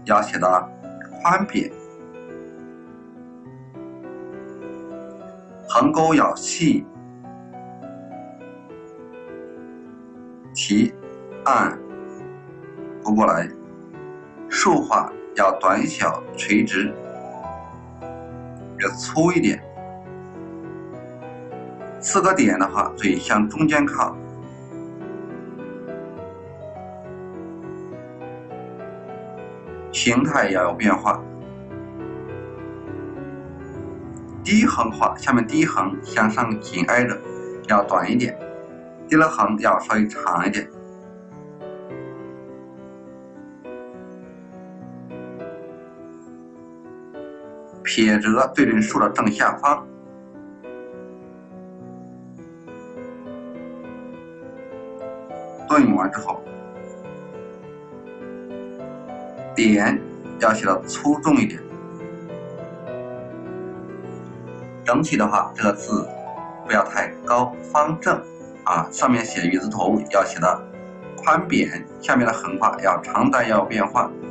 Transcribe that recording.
要写的宽扁，横钩要细，题按勾过来，竖画要短小垂直，要粗一点。4个点的话，嘴向中间靠。形态要有变化。第一横画，下面第一横向上紧挨着，要短一点；第二横要稍微长一点。撇折对准竖的正下方。顿完之后，点要写的粗重一点。整体的话，这个字不要太高，方正啊。上面写鱼字头要写的宽扁，下面的横画要长短要有变化。